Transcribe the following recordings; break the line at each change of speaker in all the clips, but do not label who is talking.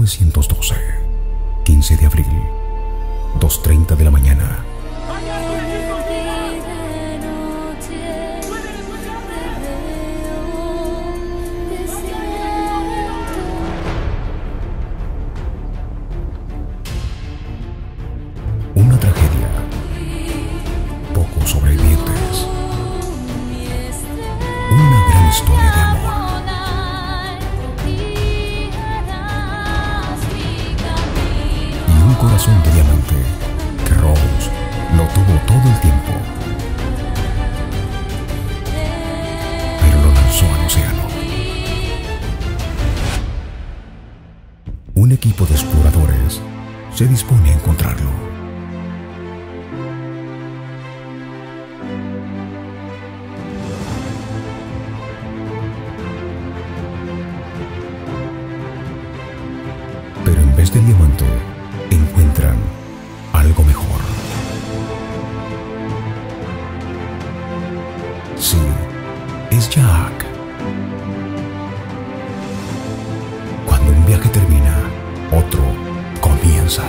1912, 15 de abril, 2:30 de la mañana. Una tragedia, pocos sobrevivientes, una gran historia de amor. Y un corazón de diamante que Rose lo tuvo todo el tiempo, pero lo lanzó al océano. Un equipo de exploradores se dispone a encontrarlo. Pero en vez del diamante, encuentran algo mejor. Sí, es Jack. Cuando un viaje termina, otro comienza.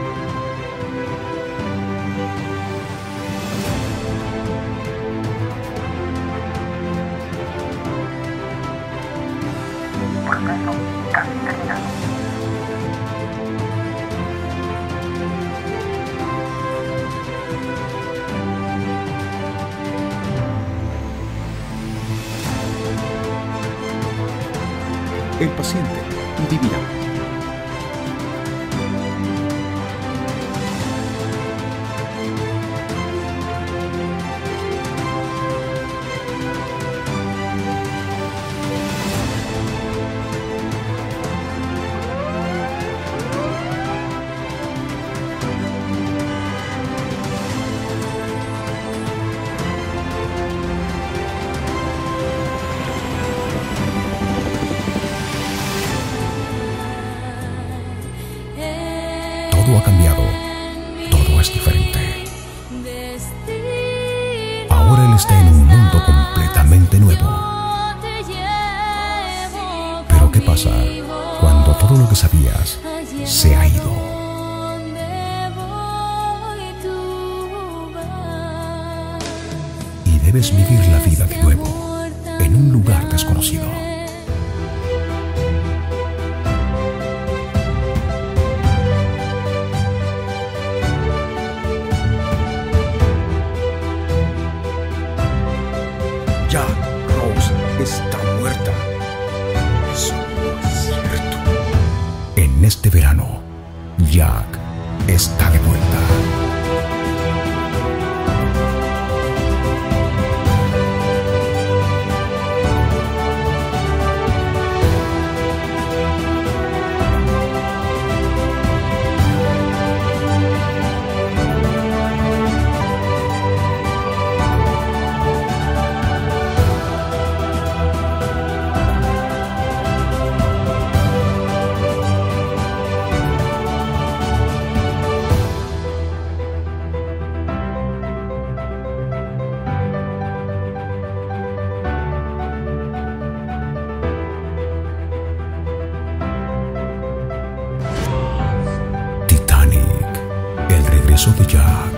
Proceso casi terminado.
El paciente vivirá.
Todo ha cambiado, todo es diferente. Ahora él está en un mundo completamente nuevo. Pero ¿qué pasa cuando todo lo que sabías se ha ido? Y debes vivir la vida de nuevo en un lugar desconocido.
Ya, Rose está muerta. Eso no es cierto.
En este verano, Jack está de vuelta. Titanic, el regreso de Jack.